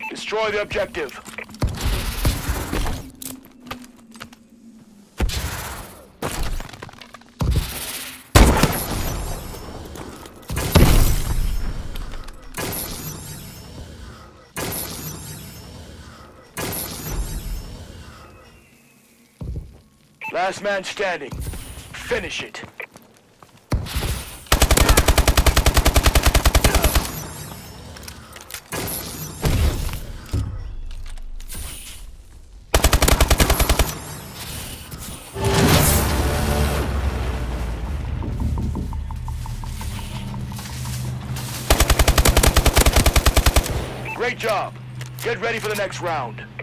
Destroy the objective. Last man standing. Finish it. Great job. Get ready for the next round.